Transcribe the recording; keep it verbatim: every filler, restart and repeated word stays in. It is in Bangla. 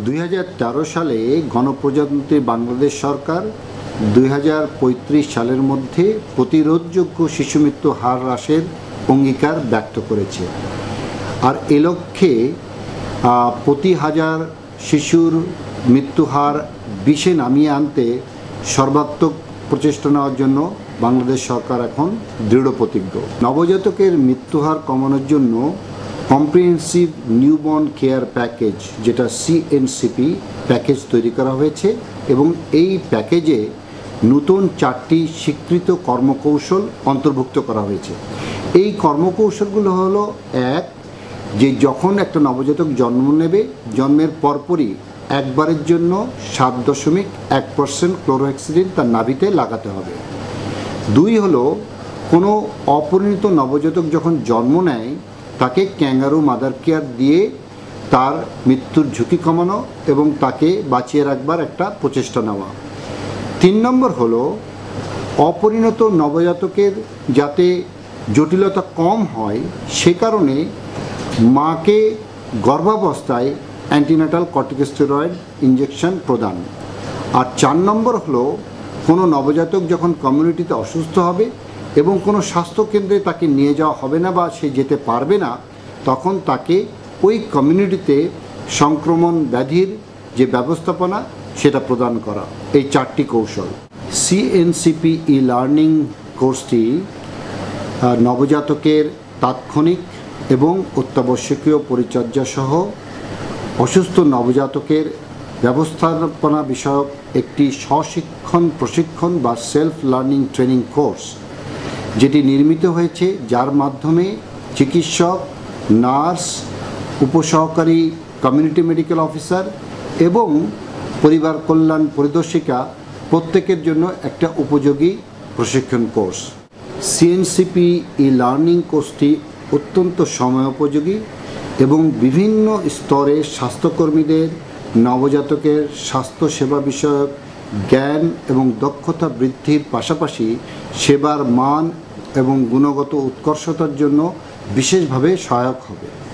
দুই হাজার তেরো সালে গণপ্রজাতন্ত্রী বাংলাদেশ সরকার দুই হাজার পঁয়ত্রিশ সালের মধ্যে প্রতিরোধযোগ্য শিশু মৃত্যু হার হ্রাসের অঙ্গীকার ব্যক্ত করেছে। আর এ লক্ষ্যে প্রতি হাজার শিশুর মৃত্যু হার বিশে নামিয়ে আনতে সর্বাত্মক প্রচেষ্টা নেওয়ার জন্য বাংলাদেশ সরকার এখন দৃঢ় প্রতিজ্ঞ। নবজাতকের মৃত্যুহার কমানোর জন্য কম্প্রিহেন্সিভ নিউবর্ন কেয়ার প্যাকেজ, যেটা সিএনসিপি প্যাকেজ তৈরি করা হয়েছে এবং এই প্যাকেজে নতুন চারটি স্বীকৃত কর্মকৌশল অন্তর্ভুক্ত করা হয়েছে। এই কর্মকৌশলগুলো হলো, এক, যে যখন একটা নবজাতক জন্ম নেবে জন্মের পরপরই একবারের জন্য সাত দশমিক এক পার্সেন্ট ক্লোরোহেক্সিডিন তার নাভিতে লাগাতে হবে। দুই হলো, কোনো অপরিণত নবজাতক যখন জন্ম নেয় তাকে ক্যাঙ্গারু মাদার কেয়ার দিয়ে তার মৃত্যুর ঝুঁকি কমানো এবং তাকে বাঁচিয়ে রাখবার একটা প্রচেষ্টা নেওয়া। তিন নম্বর হলো, অপরিণত নবজাতকের যাতে জটিলতা কম হয় সে কারণে মাকে গর্ভাবস্থায় অ্যান্টিনাটাল কর্টিকোস্টেরয়েড ইঞ্জেকশন প্রদান। আর চার নম্বর হলো, কোনো নবজাতক যখন কমিউনিটিতে অসুস্থ হবে এবং কোনো স্বাস্থ্যকেন্দ্রে তাকে নিয়ে যাওয়া হবে না বা সে যেতে পারবে না, তখন তাকে ওই কমিউনিটিতে সংক্রমণ ব্যাধির যে ব্যবস্থাপনা সেটা প্রদান করা। এই চারটি কৌশল। সিএনসিপি ই লার্নিং কোর্সটি নবজাতকের তাৎক্ষণিক এবং অত্যাবশ্যকীয় পরিচর্যা সহ অসুস্থ নবজাতকের ব্যবস্থাপনা বিষয়ক একটি স্বশিক্ষণ প্রশিক্ষণ বা সেলফ লার্নিং ট্রেনিং কোর্স, যেটি নির্মিত হয়েছে, যার মাধ্যমে চিকিৎসক, নার্স, উপসহকারী কমিউনিটি মেডিকেল অফিসার এবং পরিবার কল্যাণ পরিদর্শিকা প্রত্যেকের জন্য একটা উপযোগী প্রশিক্ষণ কোর্স। সিএনসিপি ই লার্নিং কোর্সটি অত্যন্ত সময়োপযোগী এবং বিভিন্ন স্তরের স্বাস্থ্যকর্মীদের নবজাতকের স্বাস্থ্যসেবা বিষয়ক জ্ঞান এবং দক্ষতা বৃদ্ধির পাশাপাশি সেবার মান এবং গুণগত উৎকর্ষতার জন্য বিশেষভাবে সহায়ক হবে।